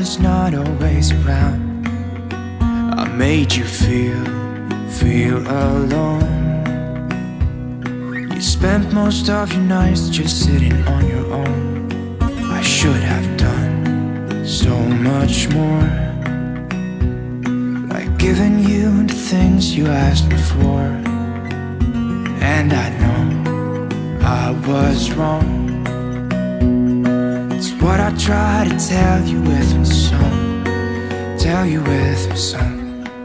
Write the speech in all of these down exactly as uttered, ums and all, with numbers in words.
is not always around. I made you feel, feel alone. You spent most of your nights just sitting on your own. I should have done so much more, like giving you the things you asked me for. And I know I was wrong. It's what I try to tell you with my song, tell you with my song.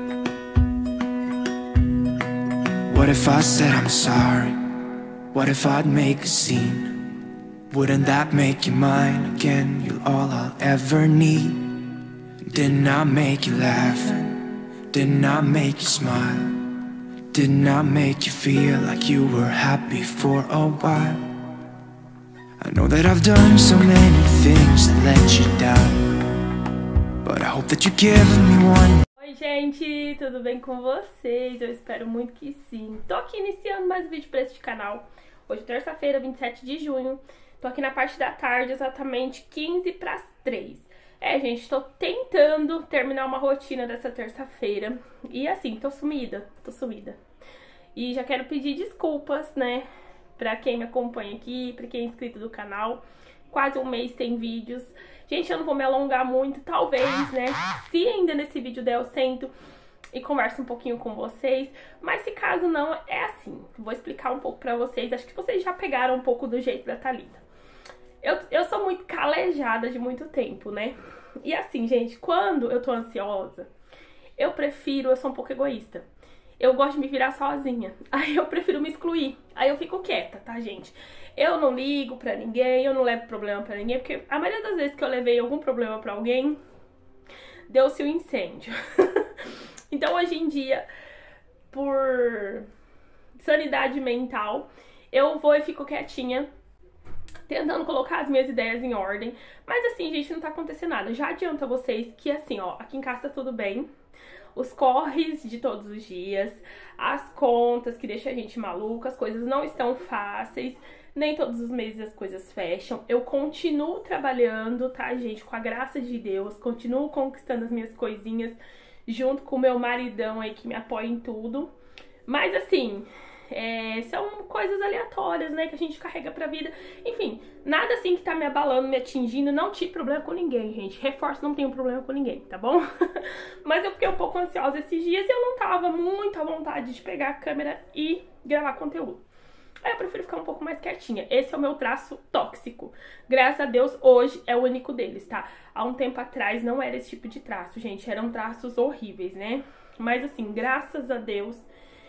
What if I said I'm sorry? What if I'd make a scene? Wouldn't that make you mine again? You're all I'll ever need. Didn't I make you laugh? Didn't I make you smile? Didn't I make you feel like you were happy for a while? I know that I've done so many things that let you down, but I hope that you give me one. Oi gente, tudo bem com vocês? Eu espero muito que sim. Tô aqui iniciando mais um vídeo pra este canal. Hoje terça-feira, vinte e sete de junho. Tô aqui na parte da tarde, exatamente quinze para as três. É, gente, tô tentando terminar uma rotina dessa terça-feira. E assim, tô sumida, tô sumida. E já quero pedir desculpas, né, pra quem me acompanha aqui, pra quem é inscrito do canal. Quase um mês sem vídeos. Gente, eu não vou me alongar muito, talvez, né, se ainda nesse vídeo der, eu sento e converso um pouquinho com vocês. Mas se caso não, é assim. Vou explicar um pouco pra vocês. Acho que vocês já pegaram um pouco do jeito da Thalita. Eu, eu sou muito calejada de muito tempo, né? E assim, gente, quando eu tô ansiosa, eu prefiro, eu sou um pouco egoísta. Eu gosto de me virar sozinha. Aí eu prefiro me excluir. Aí eu fico quieta, tá, gente? Eu não ligo pra ninguém, eu não levo problema pra ninguém, porque a maioria das vezes que eu levei algum problema pra alguém, deu-se um incêndio. Então, hoje em dia, por sanidade mental, eu vou e fico quietinha, tentando colocar as minhas ideias em ordem. Mas assim, gente, não tá acontecendo nada. Já adianto a vocês que assim, ó, aqui em casa tá tudo bem. Os corres de todos os dias, as contas que deixam a gente maluca, as coisas não estão fáceis. Nem todos os meses as coisas fecham. Eu continuo trabalhando, tá, gente? Com a graça de Deus. Continuo conquistando as minhas coisinhas junto com o meu maridão aí que me apoia em tudo. Mas assim... É, são coisas aleatórias, né, que a gente carrega pra vida. Enfim, nada assim que tá me abalando, me atingindo. Não tive problema com ninguém, gente. Reforço, não tenho problema com ninguém, tá bom? Mas eu fiquei um pouco ansiosa esses dias e eu não tava muito à vontade de pegar a câmera e gravar conteúdo. Aí eu prefiro ficar um pouco mais quietinha. Esse é o meu traço tóxico. Graças a Deus, hoje é o único deles, tá? Há um tempo atrás não era esse tipo de traço, gente. Eram traços horríveis, né? Mas assim, graças a Deus...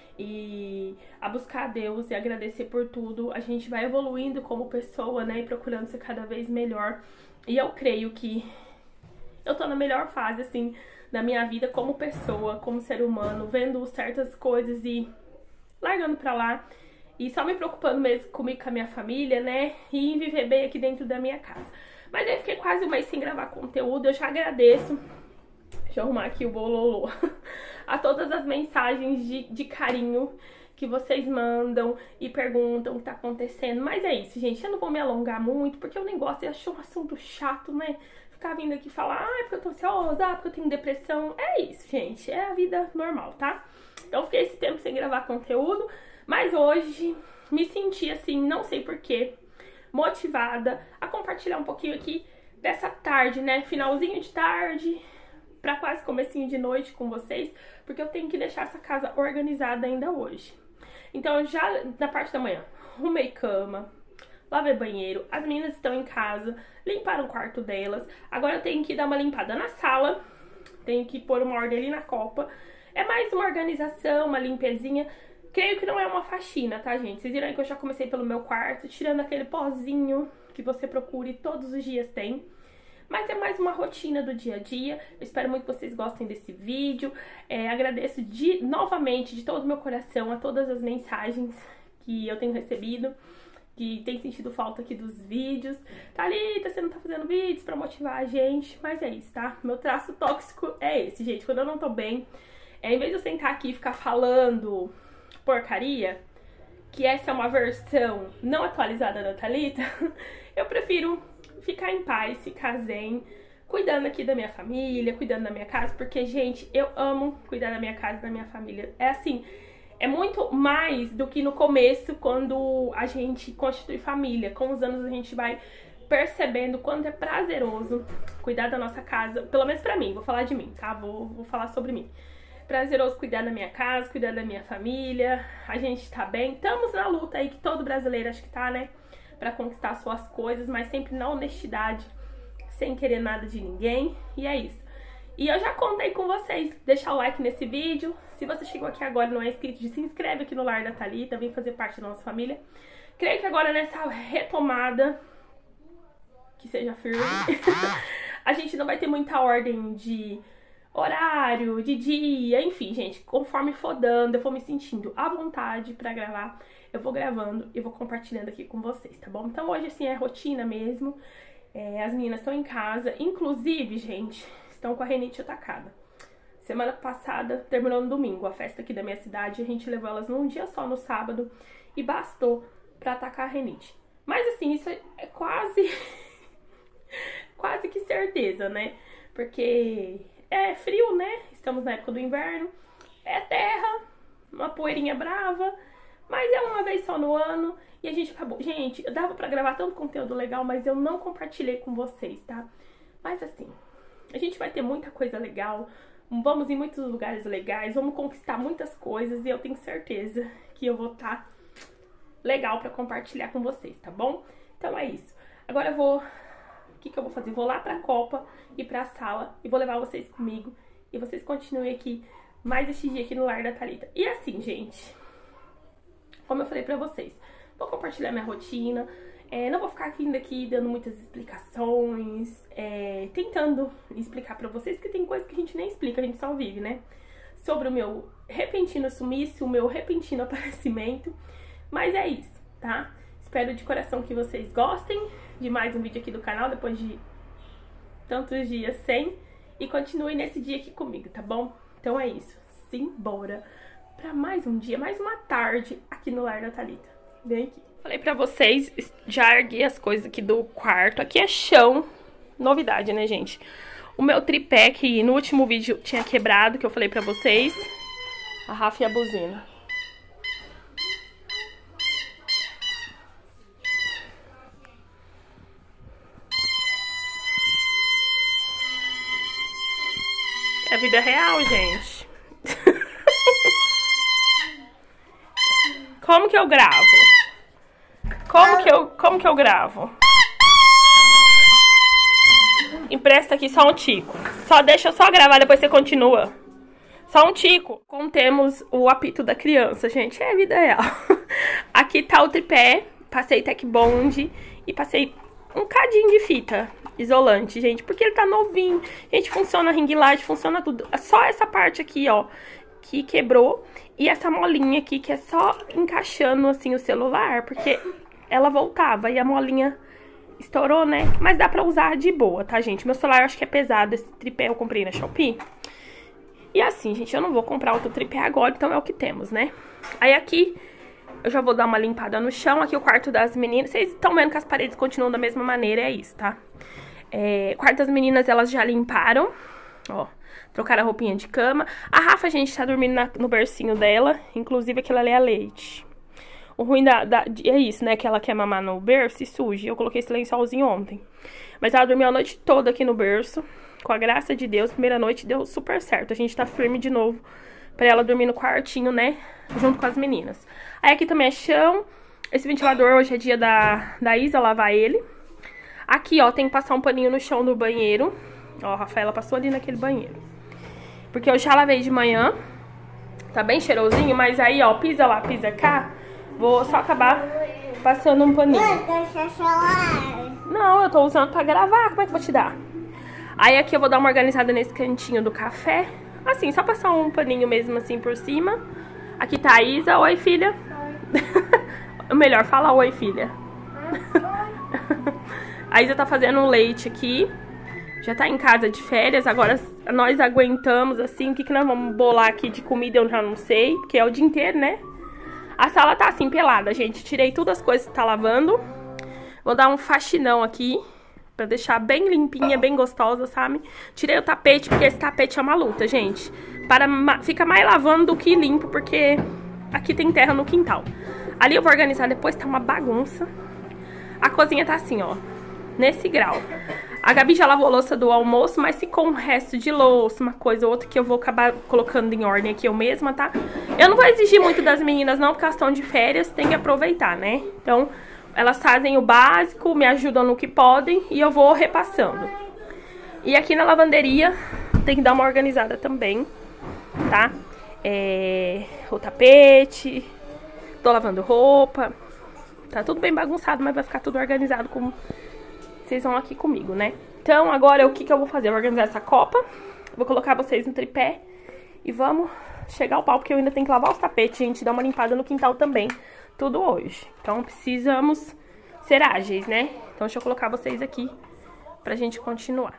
E a buscar a Deus e agradecer por tudo, a gente vai evoluindo como pessoa, né, e procurando ser cada vez melhor. E eu creio que eu tô na melhor fase, assim, da minha vida como pessoa, como ser humano, vendo certas coisas e largando pra lá. E só me preocupando mesmo comigo, com a minha família, né, e em viver bem aqui dentro da minha casa. Mas aí fiquei quase um mês sem gravar conteúdo, eu já agradeço. Deixa eu arrumar aqui o bololô. A todas as mensagens de, de carinho que vocês mandam e perguntam o que tá acontecendo. Mas é isso, gente. Eu não vou me alongar muito, porque eu nem gosto. Eu acho um assunto chato, né? Ficar vindo aqui falar, ah, é porque eu tô ansiosa, ah, porque eu tenho depressão. É isso, gente. É a vida normal, tá? Então, fiquei esse tempo sem gravar conteúdo. Mas hoje, me senti assim, não sei porquê, motivada a compartilhar um pouquinho aqui dessa tarde, né? Finalzinho de tarde... pra quase comecinho de noite com vocês, porque eu tenho que deixar essa casa organizada ainda hoje. Então, já na parte da manhã, arrumei cama, lavei banheiro, as meninas estão em casa, limparam o quarto delas. Agora eu tenho que dar uma limpada na sala, tenho que pôr uma ordem ali na copa. É mais uma organização, uma limpezinha. Creio que não é uma faxina, tá, gente? Vocês viram aí que eu já comecei pelo meu quarto, tirando aquele pozinho que você procura e todos os dias tem. Mas é mais uma rotina do dia a dia. Eu espero muito que vocês gostem desse vídeo. É, agradeço de, novamente, de todo o meu coração, a todas as mensagens que eu tenho recebido, que tem sentido falta aqui dos vídeos. Thalita, você não tá fazendo vídeos pra motivar a gente, mas é isso, tá? Meu traço tóxico é esse, gente. Quando eu não tô bem, é, em vez de eu sentar aqui e ficar falando porcaria, que essa é uma versão não atualizada da Thalita, eu prefiro ficar em paz, ficar zen, cuidando aqui da minha família, cuidando da minha casa, porque, gente, eu amo cuidar da minha casa e da minha família. É assim, é muito mais do que no começo, quando a gente constitui família. Com os anos a gente vai percebendo quanto é prazeroso cuidar da nossa casa, pelo menos pra mim, vou falar de mim, tá? Vou, vou falar sobre mim. Prazeroso cuidar da minha casa, cuidar da minha família, a gente tá bem. Estamos na luta aí, que todo brasileiro acho que tá, né? Pra conquistar suas coisas, mas sempre na honestidade, sem querer nada de ninguém, e é isso. E eu já contei com vocês, deixa o like nesse vídeo. Se você chegou aqui agora e não é inscrito, se inscreve aqui no Lar da Thalita, vem fazer parte da nossa família. Creio que agora nessa retomada, que seja firme, a gente não vai ter muita ordem de horário, de dia, enfim, gente, conforme for dando, eu for me sentindo à vontade pra gravar, eu vou gravando e vou compartilhando aqui com vocês, tá bom? Então hoje, assim, é rotina mesmo. É, as meninas estão em casa, inclusive, gente, estão com a rinite atacada. Semana passada, terminou no domingo, a festa aqui da minha cidade, a gente levou elas num dia só, no sábado, e bastou pra atacar a rinite. Mas assim, isso é quase, quase que certeza, né? Porque é frio, né? Estamos na época do inverno, é terra, uma poeirinha brava, mas é uma vez só no ano. E a gente acabou... Gente, dava pra gravar tanto conteúdo legal, mas eu não compartilhei com vocês, tá? Mas assim, a gente vai ter muita coisa legal, vamos em muitos lugares legais, vamos conquistar muitas coisas, e eu tenho certeza que eu vou estar legal pra compartilhar com vocês, tá bom? Então é isso. Agora eu vou... O que que eu vou fazer? Vou lá pra Copa e pra sala e vou levar vocês comigo. E vocês continuem aqui mais este dia aqui no Lar da Thalita. E assim, gente, como eu falei pra vocês, vou compartilhar minha rotina, é, não vou ficar vindo aqui dando muitas explicações, é, tentando explicar pra vocês, porque tem coisa que a gente nem explica, a gente só vive, né? Sobre o meu repentino sumiço, o meu repentino aparecimento, mas é isso, tá? Espero de coração que vocês gostem de mais um vídeo aqui do canal, depois de tantos dias sem, e continuem nesse dia aqui comigo, tá bom? Então é isso, simbora pra mais um dia, mais uma tarde aqui no Lar da Thalita. Vem aqui. Falei pra vocês, já ergui as coisas aqui do quarto. Aqui é chão. Novidade, né, gente? O meu tripé, que no último vídeo tinha quebrado, que eu falei pra vocês. A Rafa e a buzina. É a vida real, gente. Como que eu gravo? Como que eu, como que eu gravo? Empresta aqui só um tico. Só deixa eu só gravar, depois você continua. Só um tico. Contemos o apito da criança, gente. É a vida real. Aqui tá o tripé. Passei Tech Bond e passei um cadinho de fita isolante, gente. Porque ele tá novinho. Gente, funciona ring light, funciona tudo. Só essa parte aqui, ó, que quebrou. E essa molinha aqui, que é só encaixando, assim, o celular, porque ela voltava e a molinha estourou, né? Mas dá pra usar de boa, tá, gente? Meu celular eu acho que é pesado, esse tripé eu comprei na Shopee. E assim, gente, eu não vou comprar outro tripé agora, então é o que temos, né? Aí aqui, eu já vou dar uma limpada no chão. Aqui o quarto das meninas, vocês estão vendo que as paredes continuam da mesma maneira, é isso, tá? É, o quarto das meninas, elas já limparam, ó. Trocaram a roupinha de cama. A Rafa, gente, tá dormindo na, no bercinho dela. Inclusive, aquilo ali é leite. O ruim da, da, é isso, né? Que ela quer mamar no berço e suja. Eu coloquei esse lençolzinho ontem. Mas ela dormiu a noite toda aqui no berço. Com a graça de Deus, primeira noite deu super certo. A gente tá firme de novo pra ela dormir no quartinho, né? Junto com as meninas. Aí aqui também é chão. Esse ventilador hoje é dia da, da Isa lavar ele. Aqui, ó, tem que passar um paninho no chão do banheiro. Ó, a Rafaela passou ali naquele banheiro. Porque eu já lavei de manhã. Tá bem cheirosinho, mas aí, ó, pisa lá, pisa cá. Vou só acabar passando um paninho. Não, eu tô usando pra gravar. Como é que eu vou te dar? Aí aqui eu vou dar uma organizada nesse cantinho do café. Assim, só passar um paninho mesmo assim por cima. Aqui tá a Isa. Oi, filha. Oi. Melhor, fala oi, filha. A Isa tá fazendo um leite aqui. Já tá em casa de férias, agora nós aguentamos, assim, o que que nós vamos bolar aqui de comida eu já não sei, porque é o dia inteiro, né? A sala tá assim, pelada, gente, tirei todas as coisas que tá lavando. Vou dar um faxinão aqui, pra deixar bem limpinha, bem gostosa, sabe? Tirei o tapete, porque esse tapete é uma luta, gente. Para, fica mais lavando do que limpo, porque aqui tem terra no quintal. Ali eu vou organizar depois, tá uma bagunça. A cozinha tá assim, ó, nesse grau. A Gabi já lavou a louça do almoço, mas ficou um resto de louça, uma coisa ou outra que eu vou acabar colocando em ordem aqui eu mesma, tá? Eu não vou exigir muito das meninas não, porque elas estão de férias, tem que aproveitar, né? Então, elas fazem o básico, me ajudam no que podem e eu vou repassando. E aqui na lavanderia tem que dar uma organizada também, tá? É, o tapete, tô lavando roupa, tá tudo bem bagunçado, mas vai ficar tudo organizado como vocês vão aqui comigo, né? Então, agora o que que eu vou fazer? Eu vou organizar essa copa, vou colocar vocês no tripé e vamos chegar ao pau, porque eu ainda tenho que lavar os tapetes, gente, dar uma limpada no quintal também, tudo hoje. Então, precisamos ser ágeis, né? Então, deixa eu colocar vocês aqui pra gente continuar.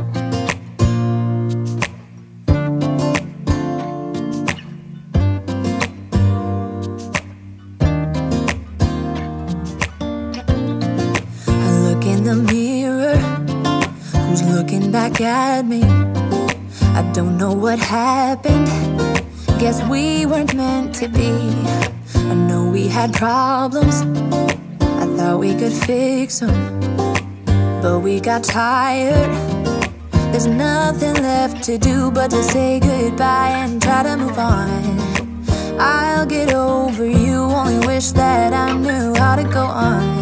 Looking back at me, I don't know what happened. Guess we weren't meant to be. I know we had problems, I thought we could fix them, but we got tired. There's nothing left to do but to say goodbye and try to move on. I'll get over you, only wish that I knew how to go on.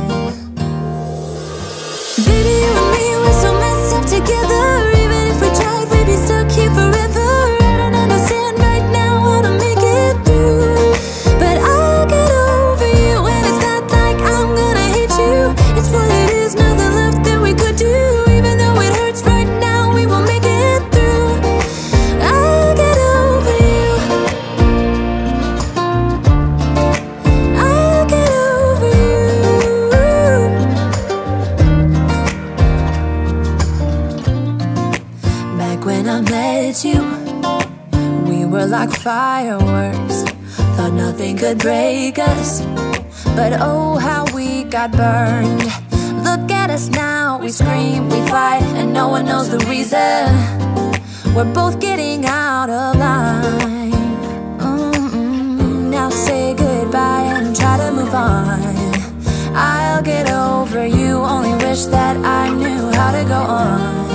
Baby, you and me, we're so messed up together. Even if we tried, we'd be stuck here forever. I don't understand right now how to make it through, but I'll get over you, and it's not like I'm gonna hate you. It's what it is, nothing left that we could do. Even though it hurts right now, we will make it through. I'll get over you, I'll get over you. When I met you, we were like fireworks. Thought nothing could break us, but oh how we got burned. Look at us now, we scream, we fight, and no one knows the reason. We're both getting out of line. Mm-mm. Now say goodbye and try to move on. I'll get over you, only wish that I knew how to go on.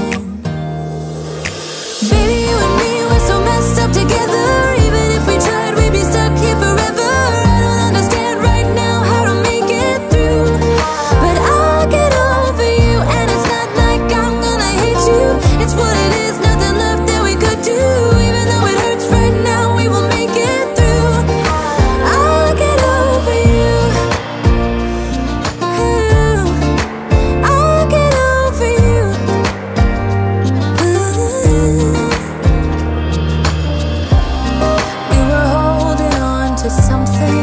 Baby, you and me, we're so messed up together. Even if we tried, we'd be stuck here forever. I don't understand right now how to make it through, but I'll get over you, and it's not like I'm gonna hate you. It's what it is, nothing left that we could do. Even though it hurts right now, we will make it through. I'll get over you, I'll get over you. Something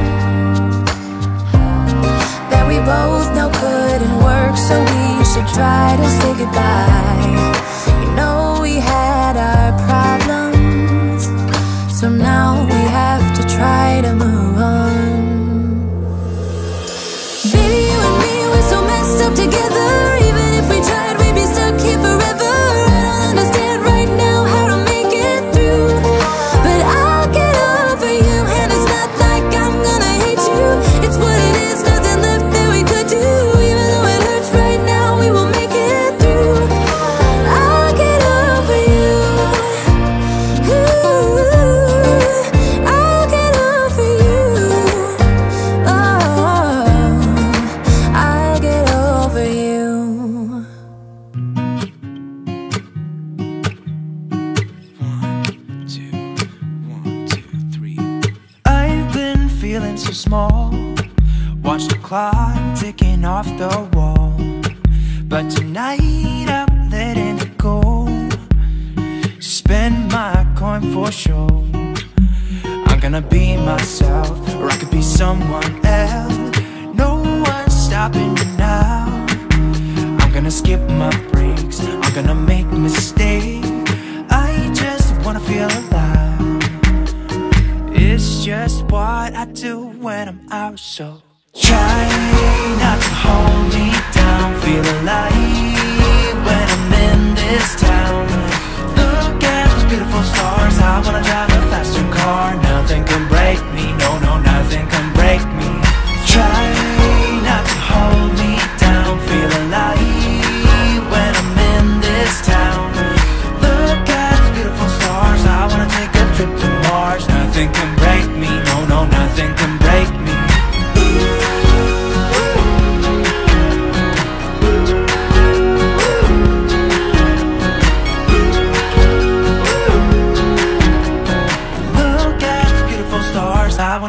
that we both know couldn't work, so we should try to say goodbye. You know we had our problems, so now we have to try to move on. Baby, you and me, we're so messed up together. Even if we tried, we'd be stuck here forever. I don't understand right now how to make it through, but I'll get over you, and it's not like I'm gonna hate you. It's what it is, nothing left that we could do. Even though it hurts right now, we will make it through. I'll get over you, ooh, I'll get over you. Oh, I'll get over you. One, two, one, two, three. I've been feeling so small. Watch the clock ticking off the wall, but tonight I'm letting it go. Spend my coin for sure. I'm gonna be myself, or I could be someone else. No one's stopping me now. I'm gonna skip my breaks, I'm gonna make mistakes. I just wanna feel alive. It's just what I do when I'm out, so try not to hold me down. Feel alive.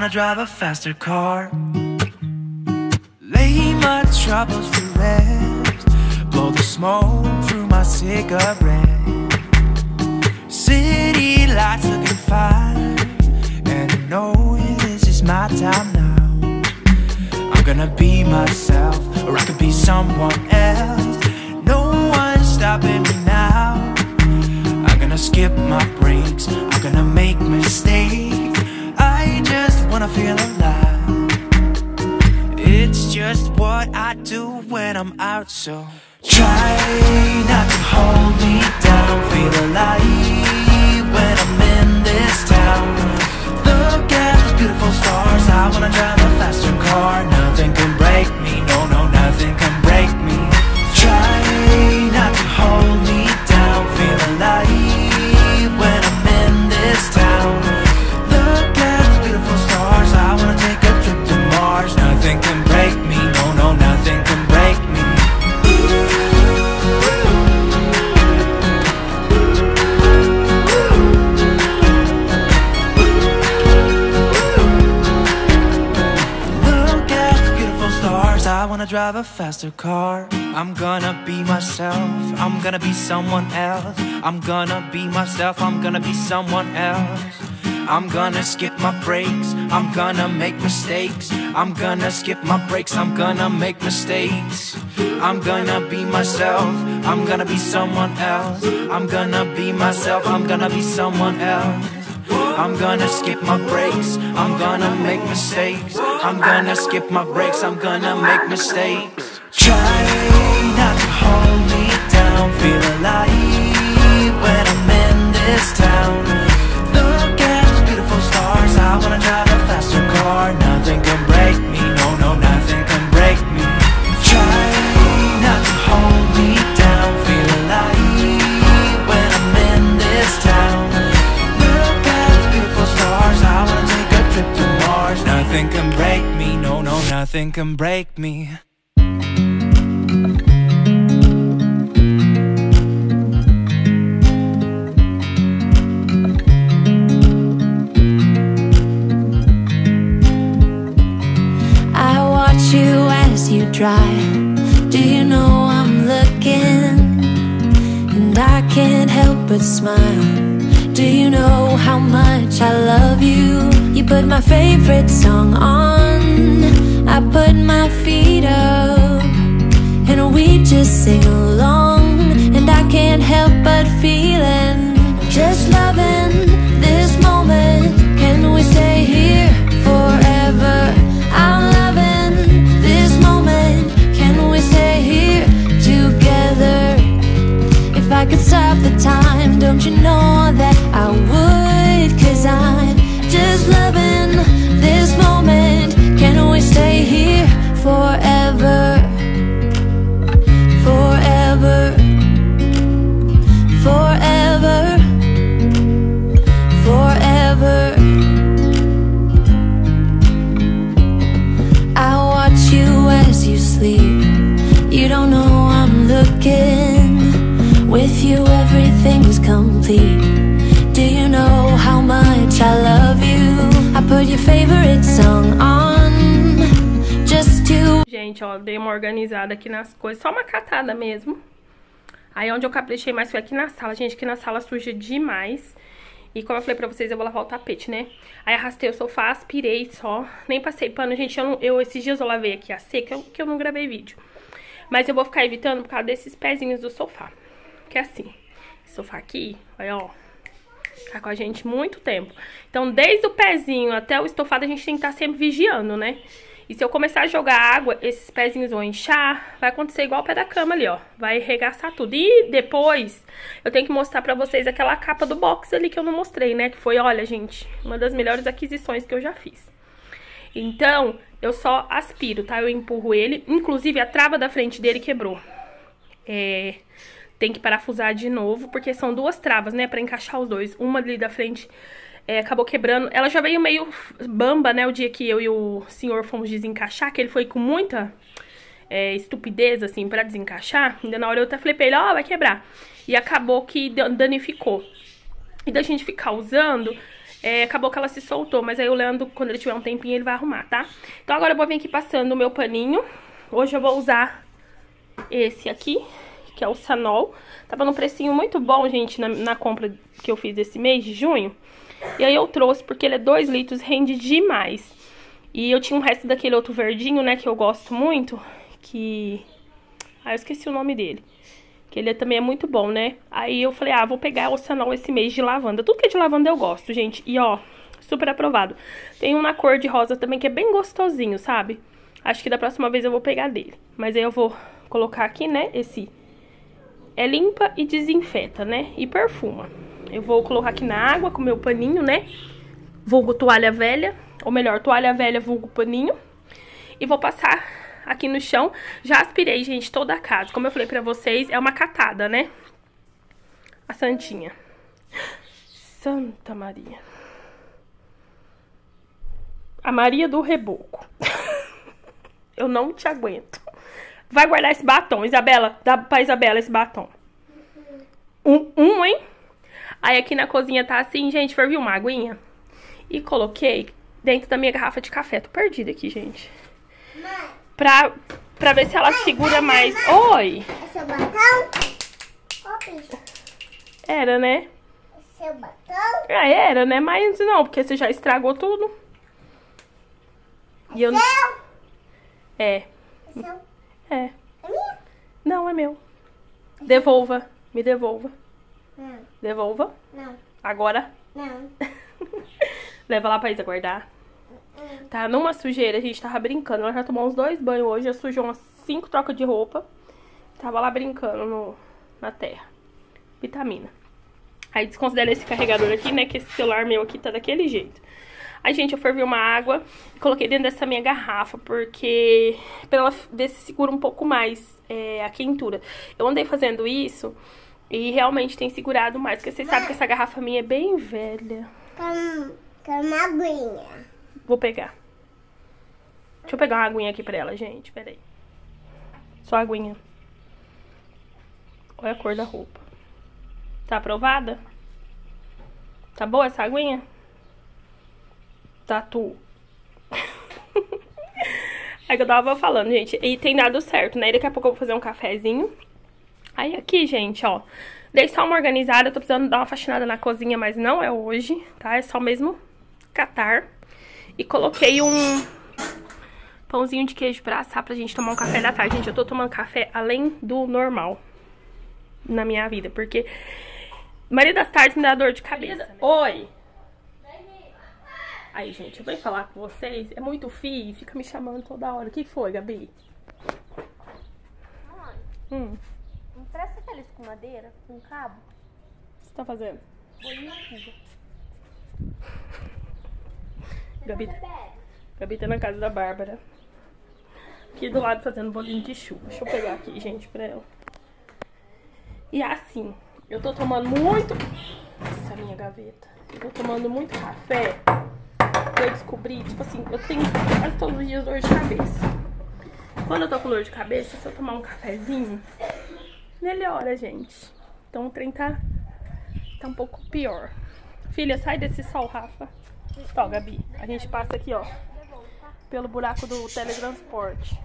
wanna drive a faster car. Lay my troubles to rest, blow the smoke through my cigarette. City lights looking fine, and I know this is my time now. I'm gonna be myself, or I could be someone else. No one's stopping me now. I'm gonna skip my breaks, I'm gonna make mistakes. I just wanna feel alive. It's just what I do when I'm out, so try not to hold me down. Feel alive when I'm in this town. Look at those beautiful stars. I wanna drive a faster car. Nothing can break me, no, no, nothing can break me. Try not to hold me down. Feel alive when I'm in this town. Look at those beautiful stars. I wanna take a trip to Mars. Nothing can break me, no, no, nothing can break me. I wanna drive a faster car. I'm gonna be myself, I'm gonna be someone else. I'm gonna be myself, I'm gonna be someone else. I'm gonna skip my breaks, I'm gonna make mistakes. I'm gonna skip my breaks, I'm gonna make mistakes. I'm gonna be myself, I'm gonna be someone else. I'm gonna be myself, I'm gonna be someone else. I'm gonna skip my breaks, I'm gonna make mistakes. I'm gonna skip my breaks, I'm gonna make mistakes. Try not to hold me down. Feel alive when I'm in this town. Look at those beautiful stars. I wanna drive a faster car. Nothing can break me, no, no, nothing can break me. Try not to hold me down. Feel alive when I'm in this town. I wanna take a trip to Mars. Nothing can break me, no, no, nothing can break me. I watch you as you drive. Do you know I'm looking? And I can't help but smile. Do you know how much I love you? You put my favorite song on, I put my feet up, and we just sing along. And I can't help but feeling, just loving this moment. Can we stay here forever? I'm loving this moment. Can we stay here together? If I could stop the time, don't you know that I would? 'Cause I'm just loving this moment. Can we stay here forever? Forever. Forever. Forever. I watch you as you sleep. You don't know I'm looking. With you everything's complete. Do you know how much I love you? I put your favorite song on, just to... Gente, ó, dei uma organizada aqui nas coisas, só uma catada mesmo. Aí onde eu caprichei mais foi aqui na sala, gente, aqui na sala suja demais. E como eu falei pra vocês, eu vou lavar o tapete, né? Aí arrastei o sofá, aspirei só, nem passei pano. Gente, eu, não, eu esses dias eu lavei aqui a seca, que eu, que eu não gravei vídeo. Mas eu vou ficar evitando por causa desses pezinhos do sofá. Que é assim, esse sofá aqui, olha, ó, tá com a gente muito tempo. Então, desde o pezinho até o estofado, a gente tem que estar sempre vigiando, né? E se eu começar a jogar água, esses pezinhos vão inchar, vai acontecer igual o pé da cama ali, ó. Vai regaçar tudo. E depois, eu tenho que mostrar pra vocês aquela capa do box ali que eu não mostrei, né? Que foi, olha, gente, uma das melhores aquisições que eu já fiz. Então, eu só aspiro, tá? Eu empurro ele. Inclusive, a trava da frente dele quebrou. É... Tem que parafusar de novo, porque são duas travas, né, pra encaixar os dois. Uma ali da frente é, acabou quebrando. Ela já veio meio bamba, né, o dia que eu e o senhor fomos desencaixar, que ele foi com muita é, estupidez, assim, pra desencaixar. Ainda na hora eu até falei pra ele, ó, oh, vai quebrar. E acabou que danificou. E da gente ficar usando, É, acabou que ela se soltou, mas aí o Leandro, quando ele tiver um tempinho, ele vai arrumar, tá? Então agora eu vou vir aqui passando o meu paninho. Hoje eu vou usar esse aqui, que é o Sanol. Tava num precinho muito bom, gente, na, na compra que eu fiz esse mês de junho. E aí eu trouxe, porque ele é dois litros, rende demais. E eu tinha um resto daquele outro verdinho, né, que eu gosto muito, que... Ah, eu esqueci o nome dele. Que ele também é muito bom, né? Aí eu falei, ah, vou pegar o Sanol esse mês de lavanda. Tudo que é de lavanda eu gosto, gente. E ó, super aprovado. Tem um na cor de rosa também, que é bem gostosinho, sabe? Acho que da próxima vez eu vou pegar dele. Mas aí eu vou colocar aqui, né, esse... É limpa e desinfeta, né? E perfuma. Eu vou colocar aqui na água com o meu paninho, né? Vulgo toalha velha. Ou melhor, toalha velha vulgo paninho. E vou passar aqui no chão. Já aspirei, gente, toda a casa. Como eu falei pra vocês, é uma catada, né? A Santinha. Santa Maria. A Maria do Reboco. Eu não te aguento. Vai guardar esse batom, Isabela. Dá pra Isabela esse batom. Um, um, hein? Aí aqui na cozinha tá assim, gente, fervi uma aguinha. E coloquei dentro da minha garrafa de café. Tô perdida aqui, gente. Mãe. Pra, pra ver se ela mãe, segura mais. Mãe. Oi! É seu batom? Oh, era, né? É seu batom? Ah, era, né? Mas não, porque você já estragou tudo. É e eu seu? É. É seu? É. É minha? Não, é meu. Devolva. Me devolva. Não. Devolva. Não. Agora. Não. Leva lá pra Isa guardar. Hum. Tá numa sujeira, a gente tava brincando. Ela já tomou uns dois banhos hoje, já sujou umas cinco trocas de roupa. Tava lá brincando no, na terra. Vitamina. Aí desconsidera esse carregador aqui, né? Que esse celular meu aqui tá daquele jeito. Aí, gente, eu fervi uma água e coloquei dentro dessa minha garrafa, porque pra ela ver se segura um pouco mais é, a quentura. Eu andei fazendo isso e realmente tem segurado mais, porque vocês sabem que essa garrafa minha é bem velha. Com, com uma aguinha. Vou pegar. Deixa eu pegar uma aguinha aqui pra ela, gente, peraí. Só aguinha. Olha a cor da roupa. Tá aprovada? Tá boa essa aguinha? Tatu. É que eu tava falando, gente. E tem dado certo, né? E daqui a pouco eu vou fazer um cafezinho. Aí aqui, gente, ó. Dei só uma organizada. Eu tô precisando dar uma faxinada na cozinha, mas não é hoje, tá? É só mesmo catar. E coloquei um pãozinho de queijo pra assar pra gente tomar um café da tarde. Gente, eu tô tomando café além do normal na minha vida. Porque a maioria das tardes me dá dor de cabeça. Oi! Aí, gente, eu venho falar com vocês. É muito fio, fica me chamando toda hora. O que foi, Gabi? Mãe, Hum, não presta aqueles com madeira, com cabo? o que você tá fazendo? Bolinho aqui. Gabi, Gabi tá na casa da Bárbara. Aqui do lado fazendo bolinho de chuva. Deixa eu pegar aqui, gente, pra ela. E assim, eu tô tomando muito... Essa minha gaveta. Eu tô tomando muito café. Eu descobri, tipo assim, eu tenho quase todos os dias dor de cabeça. Quando eu tô com dor de cabeça, se eu tomar um cafezinho, melhora, gente. Então o trem tá, tá um pouco pior. Filha, sai desse sol, Rafa. Ó, Gabi, a gente passa aqui, ó, pelo buraco do teletransporte.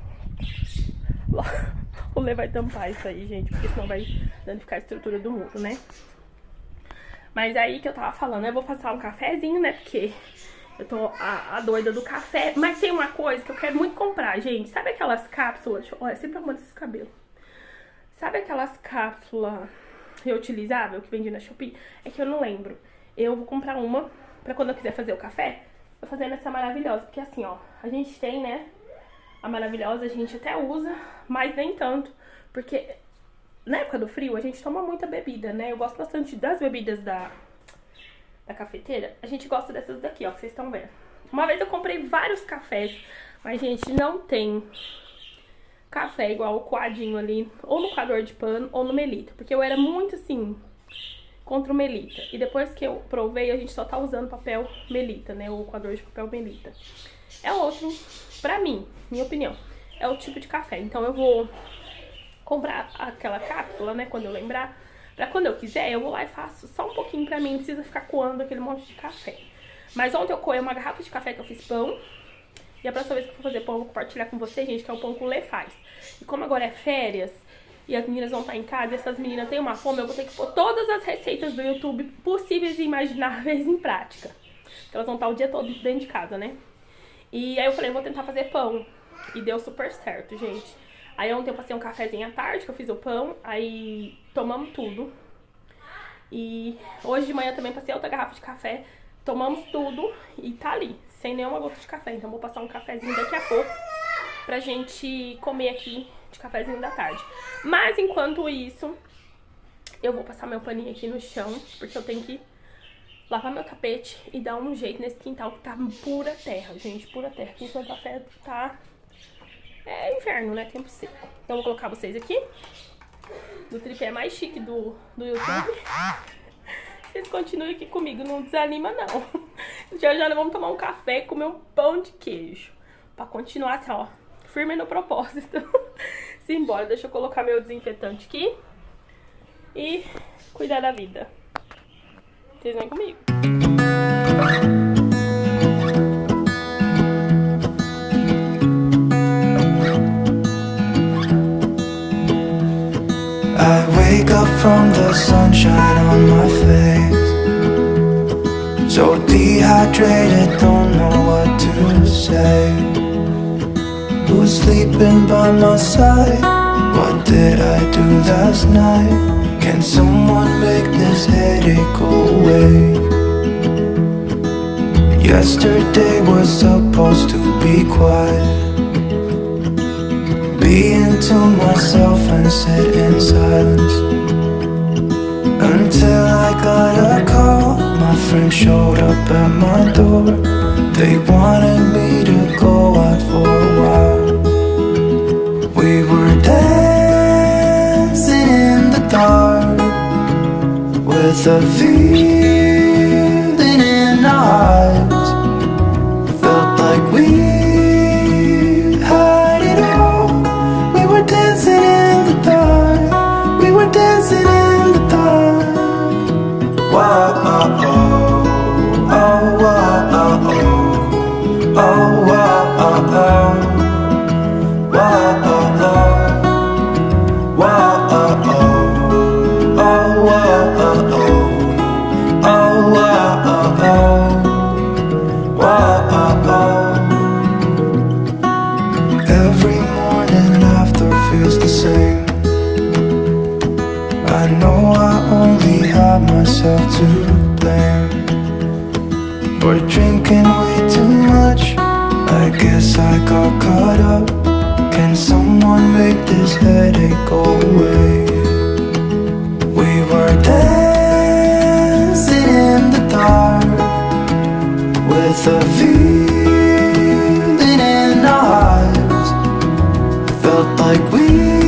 O Lê vai tampar isso aí, gente, porque senão vai danificar a estrutura do muro, né? Mas aí que eu tava falando, eu vou passar um cafezinho, né, porque... Eu tô a, a doida do café. Mas tem uma coisa que eu quero muito comprar, gente. Sabe aquelas cápsulas? Olha, sempre arrumando esses cabelos. Sabe aquelas cápsulas reutilizáveis que vende na Shopee? É que eu não lembro. Eu vou comprar uma pra quando eu quiser fazer o café, eu fazer nessa maravilhosa. Porque assim, ó, a gente tem, né, a maravilhosa, a gente até usa, mas nem tanto. Porque na época do frio a gente toma muita bebida, né? Eu gosto bastante das bebidas da... da cafeteira, a gente gosta dessas daqui, ó, que vocês estão vendo. Uma vez eu comprei vários cafés, mas, gente, não tem café igual o coadinho ali, ou no coador de pano, ou no Melita. Porque eu era muito, assim, contra o Melita. E depois que eu provei, a gente só tá usando papel Melita, né, o coador de papel Melita. É outro, pra mim, minha opinião, é o tipo de café. Então eu vou comprar aquela cápsula, né, quando eu lembrar. Pra quando eu quiser, eu vou lá e faço só um pouquinho pra mim, não precisa ficar coando aquele monte de café. Mas ontem eu coei uma garrafa de café que eu fiz pão. E a próxima vez que eu for fazer pão, eu vou compartilhar com vocês, gente, que é o pão com Lê faz. E como agora é férias e as meninas vão estar em casa e essas meninas têm uma fome, eu vou ter que pôr todas as receitas do YouTube possíveis e imagináveis em prática. Porque elas vão estar o dia todo dentro de casa, né? E aí eu falei, eu vou tentar fazer pão. E deu super certo, gente. Aí ontem eu passei um cafezinho à tarde, que eu fiz o pão, aí tomamos tudo. E hoje de manhã também passei outra garrafa de café, tomamos tudo e tá ali, sem nenhuma gota de café. Então vou passar um cafezinho daqui a pouco pra gente comer aqui de cafezinho da tarde. Mas enquanto isso, eu vou passar meu paninho aqui no chão, porque eu tenho que lavar meu tapete e dar um jeito nesse quintal que tá pura terra, gente, pura terra. Aqui em Santa Fé tá... é inverno, né? Tempo seco. Então eu vou colocar vocês aqui no tripé mais chique do, do YouTube. Vocês continuem aqui comigo, não desanima não. Já já nós vamos tomar um café e comer um pão de queijo. Pra continuar assim, ó, firme no propósito. Simbora, deixa eu colocar meu desinfetante aqui e cuidar da vida. Vocês vêm comigo. I wake up from the sunshine on my face, so dehydrated, don't know what to say. Who's sleeping by my side? What did I do last night? Can someone make this headache go away? Yesterday was supposed to be quiet, being to myself and sit in silence, until I got a call. My friend showed up at my door. They wanted me to go out for a while. We were dancing in the dark, with a feeling in our eyes. Felt like we had it all. We were dancing in the dark. We were dancing in the dark. Whoa, oh, oh, oh, whoa, oh, oh, oh, whoa, oh, oh, whoa, oh, oh, whoa, oh, oh, oh, whoa, oh, oh, oh, whoa, oh, oh, whoa, oh, oh. Every morning after feels the same. I know I only have myself to blame for drinking way too much. I guess I got caught up. Can someone make this headache go away? We were dancing in the dark, with a feeling in our eyes. Felt like we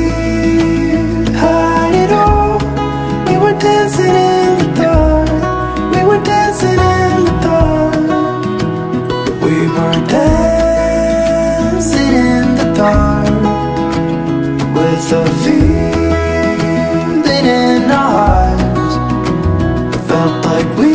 had it all. We were dancing in the dark. We were dancing in the dark. We were dancing in the dark, with a feeling in our eyes. Felt like we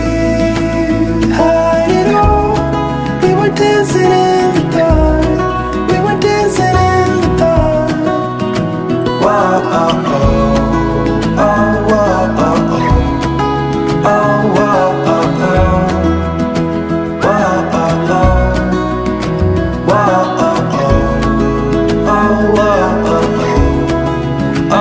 had it all. We were dancing in the dark. We were dancing in the dark. Whoa, oh, oh, oh, whoa, oh, oh, oh, whoa, oh, oh, whoa, oh, oh, whoa, oh, oh, oh, whoa, oh, oh, oh,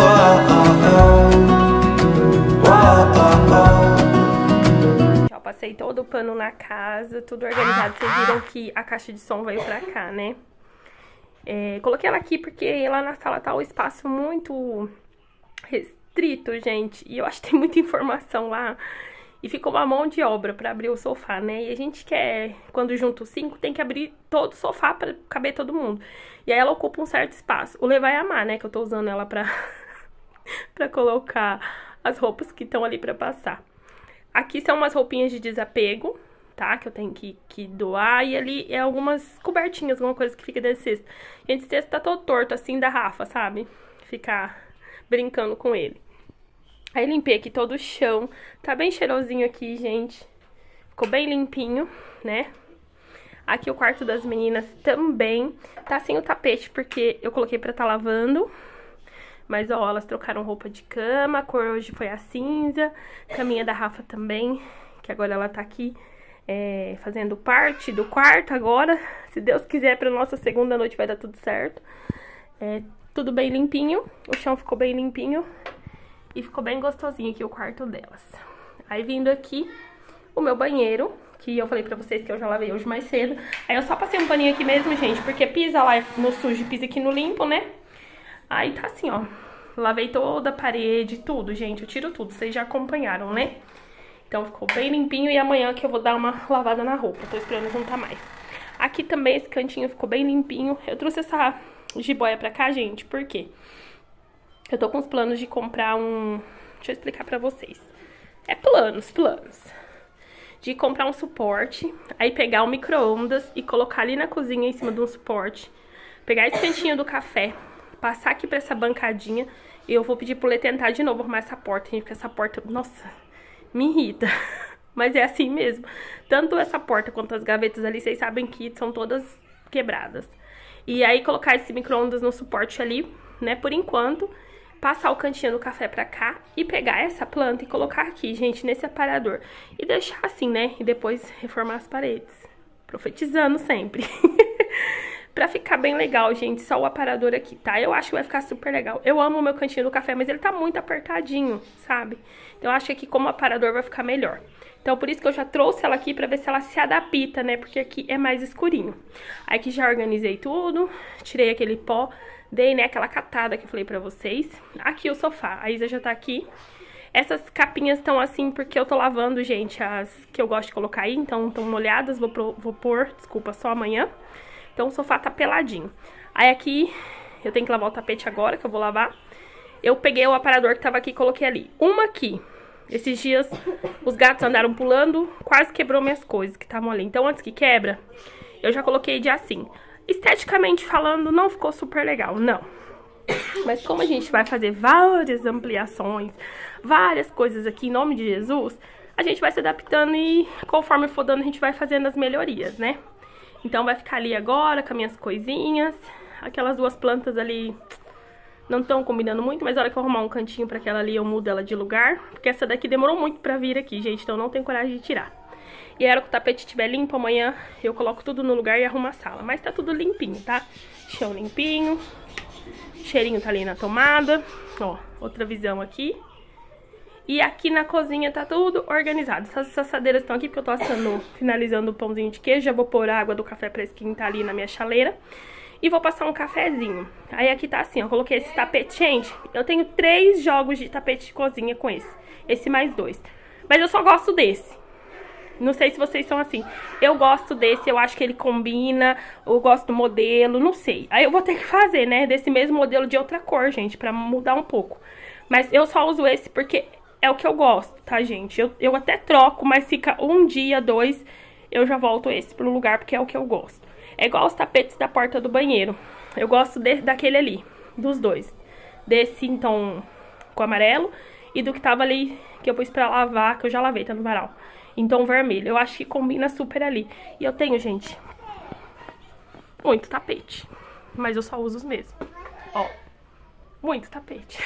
whoa, oh, oh. Já passei todo o pano na casa, tudo organizado. Vocês viram que a caixa de som veio pra cá, né? É, coloquei ela aqui porque lá na sala tá o espaço muito restrito, gente. E eu acho que tem muita informação lá. E ficou uma mão de obra pra abrir o sofá, né? E a gente quer, quando junta os cinco, tem que abrir todo o sofá pra caber todo mundo. E aí ela ocupa um certo espaço. O Lê vai amar, né? Que eu tô usando ela pra, pra colocar as roupas que estão ali pra passar. Aqui são umas roupinhas de desapego, tá? Que eu tenho que, que doar. E ali é algumas cobertinhas, alguma coisa que fica desse cesto. Gente, esse cesto tá todo torto, assim, da Rafa, sabe? Ficar brincando com ele. Aí limpei aqui todo o chão. Tá bem cheirosinho aqui, gente. ficou bem limpinho, né? Aqui o quarto das meninas também tá sem o tapete, porque eu coloquei pra tá lavando. Mas, ó, elas trocaram roupa de cama, a cor hoje foi a cinza. Caminha da Rafa também, que agora ela tá aqui é, fazendo parte do quarto agora. Se Deus quiser, pra nossa segunda noite vai dar tudo certo. É, tudo bem limpinho, o chão ficou bem limpinho e ficou bem gostosinho aqui o quarto delas. Aí vindo aqui o meu banheiro, que eu falei pra vocês que eu já lavei hoje mais cedo. Aí eu só passei um paninho aqui mesmo, gente, porque pisa lá no sujo, pisa aqui no limpo, né? Aí tá assim, ó. Lavei toda a parede, tudo, gente. Eu tiro tudo, vocês já acompanharam, né? Então ficou bem limpinho e amanhã que eu vou dar uma lavada na roupa. Tô esperando juntar mais. Aqui também esse cantinho ficou bem limpinho. Eu trouxe essa jiboia pra cá, gente, por quê? Eu tô com os planos de comprar um... Deixa eu explicar pra vocês. É planos, planos. De comprar um suporte, aí pegar o micro-ondas e colocar ali na cozinha em cima de um suporte. Pegar esse cantinho do café, passar aqui pra essa bancadinha e eu vou pedir pro Lê tentar de novo arrumar essa porta, gente, porque essa porta, nossa, me irrita. Mas é assim mesmo. Tanto essa porta quanto as gavetas ali, vocês sabem que são todas quebradas. E aí colocar esse micro-ondas no suporte ali, né, por enquanto. Passar o cantinho do café pra cá e pegar essa planta e colocar aqui, gente, nesse aparador. E deixar assim, né, e depois reformar as paredes. Profetizando sempre. Pra ficar bem legal, gente, só o aparador aqui, tá? Eu acho que vai ficar super legal. Eu amo o meu cantinho do café, mas ele tá muito apertadinho, sabe? Então eu acho que aqui como aparador vai ficar melhor. Então por isso que eu já trouxe ela aqui pra ver se ela se adapta, né? Porque aqui é mais escurinho. Aí aqui já organizei tudo, tirei aquele pó, dei, né, aquela catada que eu falei pra vocês. Aqui o sofá, a Isa já tá aqui. Essas capinhas estão assim porque eu tô lavando, gente, as que eu gosto de colocar aí. Então estão molhadas, vou, pro, vou pôr, desculpa, só amanhã. Então o sofá tá peladinho. Aí aqui, eu tenho que lavar o tapete agora, que eu vou lavar. Eu peguei o aparador que tava aqui e coloquei ali. Uma aqui. Esses dias, os gatos andaram pulando, quase quebrou minhas coisas que estavam ali. Então antes que quebra, eu já coloquei de assim. Esteticamente falando, não ficou super legal, não. Mas como a gente vai fazer várias ampliações, várias coisas aqui em nome de Jesus, a gente vai se adaptando e conforme for dando, a gente vai fazendo as melhorias, né? Então vai ficar ali agora com as minhas coisinhas. Aquelas duas plantas ali não estão combinando muito, mas na hora que eu arrumar um cantinho pra aquela ali, eu mudo ela de lugar. Porque essa daqui demorou muito pra vir aqui, gente, então não tenho coragem de tirar. E a hora que o tapete estiver limpo, amanhã eu coloco tudo no lugar e arrumo a sala. Mas tá tudo limpinho, tá? Chão limpinho. Cheirinho tá ali na tomada. Ó, outra visão aqui. E aqui na cozinha tá tudo organizado. Essas assadeiras estão aqui porque eu tô assando, finalizando o pãozinho de queijo. Já vou pôr a água do café pra esquentar ali na minha chaleira. E vou passar um cafezinho. Aí aqui tá assim, ó, coloquei esse tapete. Gente, eu tenho três jogos de tapete de cozinha com esse. Esse mais dois. Mas eu só gosto desse. Não sei se vocês são assim. Eu gosto desse, eu acho que ele combina. Eu gosto do modelo, não sei. Aí eu vou ter que fazer, né, desse mesmo modelo de outra cor, gente, pra mudar um pouco. Mas eu só uso esse porque é o que eu gosto, tá, gente? Eu, eu até troco, mas fica um dia, dois, eu já volto esse pro lugar porque é o que eu gosto. É igual os tapetes da porta do banheiro. Eu gosto de, daquele ali, dos dois. Desse, então, com amarelo e do que tava ali, que eu pus pra lavar, que eu já lavei, tá no varal. Então vermelho, eu acho que combina super ali. E eu tenho, gente, muito tapete. Mas eu só uso os mesmos. Ó, muito tapete.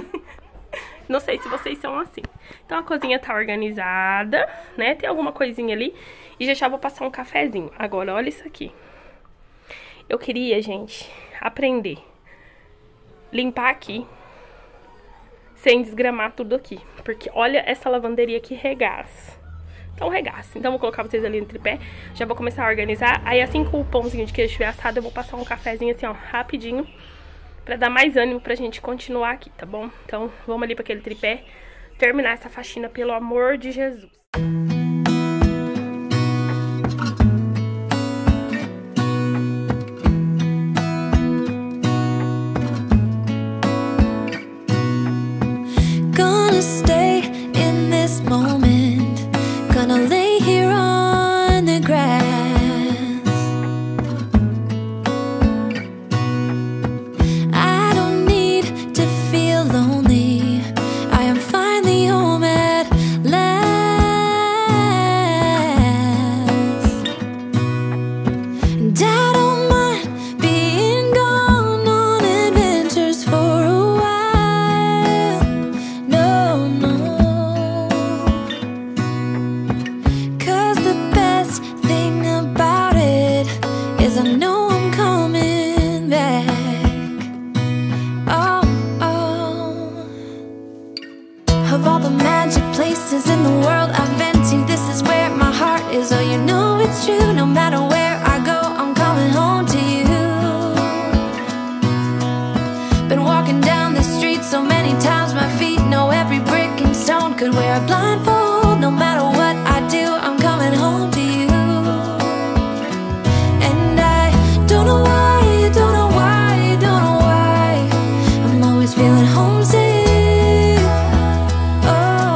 Não sei se vocês são assim. Então a cozinha tá organizada, né? Tem alguma coisinha ali. E já já vou passar um cafezinho. Agora, olha isso aqui. Eu queria, gente, aprender. Limpar aqui. Sem desgramar tudo aqui. Porque olha essa lavanderia que regaça. Então regaça. Então vou colocar vocês ali no tripé. Já vou começar a organizar. Aí assim que o pãozinho de queijo estiver assado, eu vou passar um cafezinho assim, ó, rapidinho. Pra dar mais ânimo pra gente continuar aqui, tá bom? Então vamos ali pra aquele tripé. Terminar essa faxina, pelo amor de Jesus. Gonna stay in this moment. Gonna lay here on the grass. I don't need to feel lonely. I am finally home at last. blindfold. No matter what I do, I'm coming home to you. And I don't know why, don't know why, don't know why I'm always feeling homesick. Oh,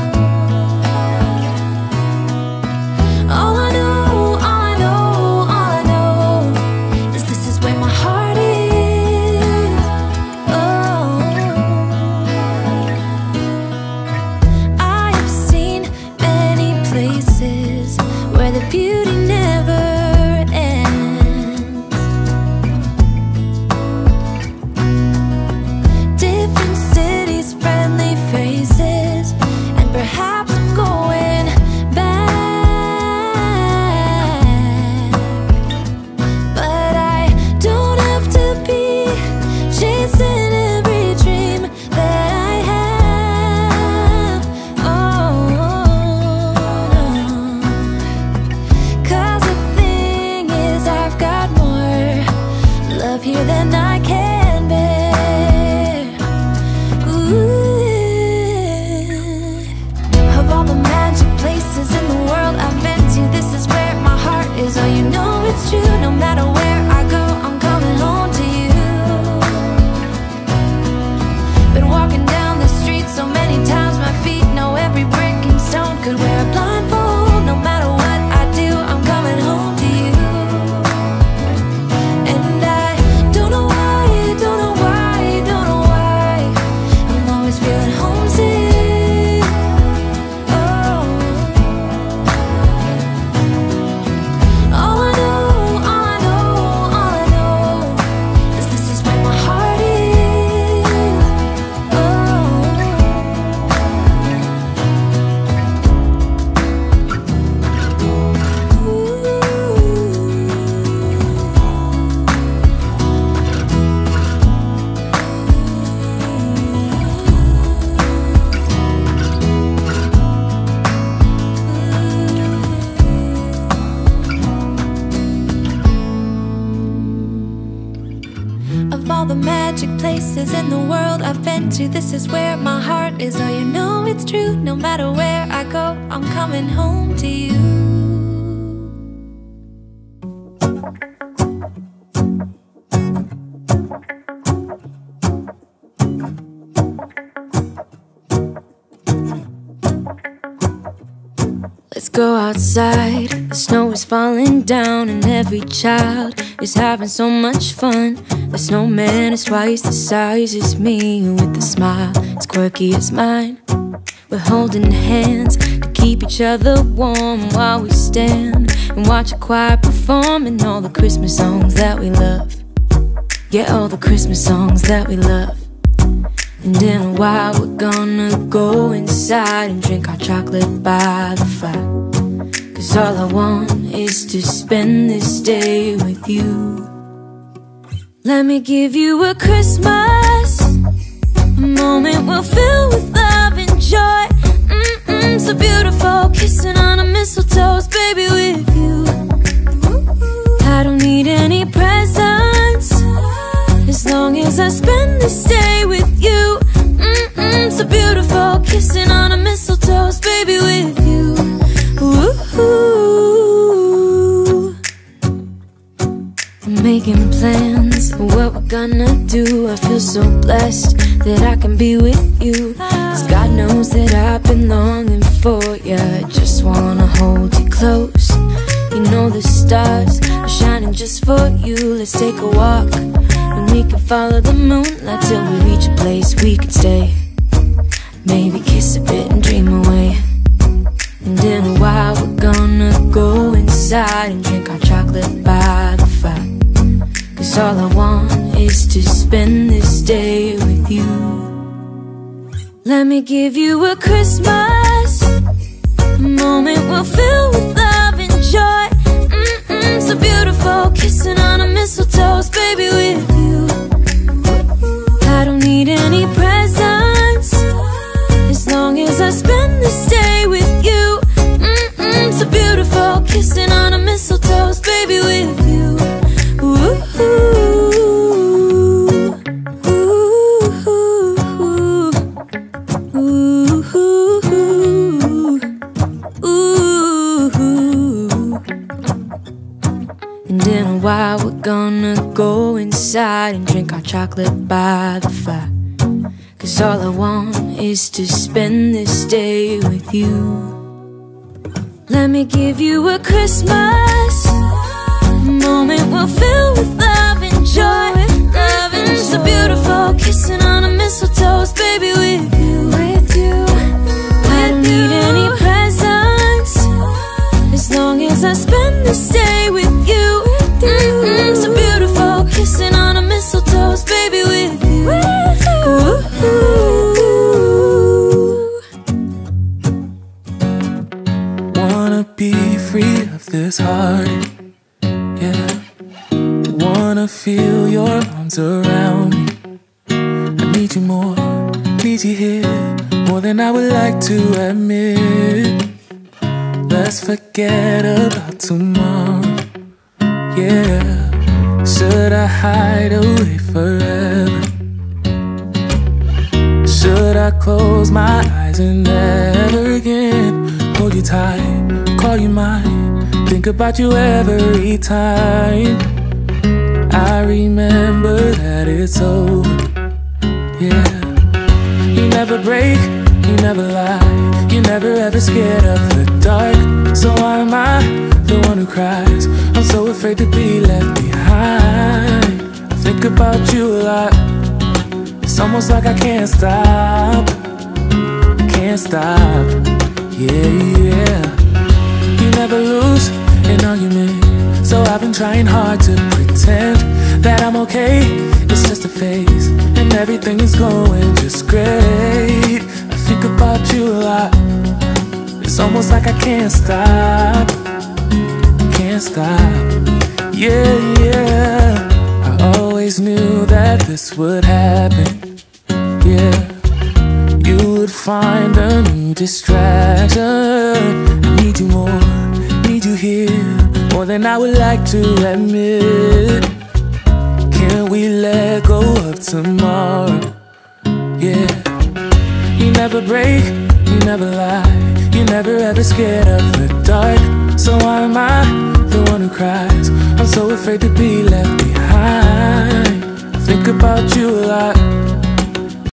all I know, all I know, all I know is this is where my heart is. Oh, I have seen many places where the beauty never ends. Different cities, friendly faces, and perhaps I'm going back. But I don't have to be chasing every dream that I have. Oh, no. 'Cause the thing is, I've got more love here than I can bear. Ooh. Of all the magic places in the world I've been to, this is where my heart is. Oh, you know it's true. No matter where I go, I'm coming home to you. Been walking down the street so many times, my feet know every brick and stone. Could wear a blindfold. No matter what I do, I'm coming home to you. And I don't know why, don't know why, don't know why I'm always feeling homesick. Oh, all I know, all I know, all I know is this is where my heart is. Oh, of all the magic places in the world I've been to, this is where my heart is. Oh, you know it's true. No matter where I go, I'm coming home to you. Let's go outside. The snow is falling down and every child is having so much fun. The snowman is twice the size as me, with a smile as quirky as mine. We're holding hands to keep each other warm while we stand and watch a choir performing all the Christmas songs that we love. Yeah, all the Christmas songs that we love. And in a while we're gonna go inside and drink our chocolate by the fire. 'Cause all I want is to spend this day with you. Let me give you a Christmas, a moment we'll fill with love and joy. Mm-mm, so beautiful, kissing on a mistletoe, baby, with you. I don't need any presents, as long as I spend this day with you. Mm-mm, so beautiful, kissing on a mistletoe, baby, with you. Ooh. I'm making plans for what we're gonna do. I feel so blessed that I can be with you. 'Cause God knows that I've been longing for you. I just wanna hold you close. You know the stars are shining just for you. Let's take a walk and we can follow the moonlight till we reach a place we can stay. Maybe kiss a bit and dream away. And in a while we're gonna go inside and drink our chocolate by the fire. 'Cause all I want is to spend this day with you. Let me give you a Christmas, a moment we'll fill with love and joy. Mm-mm, so beautiful, kissing on a mistletoe, baby, with you. I don't need any presents, as long as I spend this day with you. Mm-mm, so beautiful, kissing on a mistletoe, baby, with you. Ooh, ooh, ooh, ooh, ooh. while we're gonna go inside and drink our chocolate by the fire. Cause all I want is to spend this day with you. Let me give you a Christmas moment we'll fill with love and joy. Loving so beautiful, kissing on a mistletoe, baby, with you, with you. I don't need any presents as long as I spend this day with you. Mm-mm, so beautiful, kissing on a mistletoe, baby, with you. Ooh. Wanna be free of this heart, yeah. Wanna feel your arms around me. I need you more, need you here, more than I would like to admit. Let's forget about tomorrow, yeah. Should I hide away forever? Should I close my eyes and never again hold you tight, call you mine, think about you every time? I remember that it's over, yeah. You never break, you never lie, you're never ever scared of the dark. So why am I the one who cries? I'm so afraid to be left behind. I think about you a lot, it's almost like I can't stop, can't stop, yeah, yeah. You never lose an argument, so I've been trying hard to pretend that I'm okay, it's just a phase, and everything is going just great. I think about you a lot, it's almost like I can't stop, can't stop, yeah, yeah. I always knew that this would happen, yeah. You would find a new distraction. I need you more, need you here, more than I would like to admit. Can we let go of tomorrow, yeah. You never break, you never lie, you're never ever scared of the dark. So why am I the one who cries? I'm so afraid to be left behind. I think about you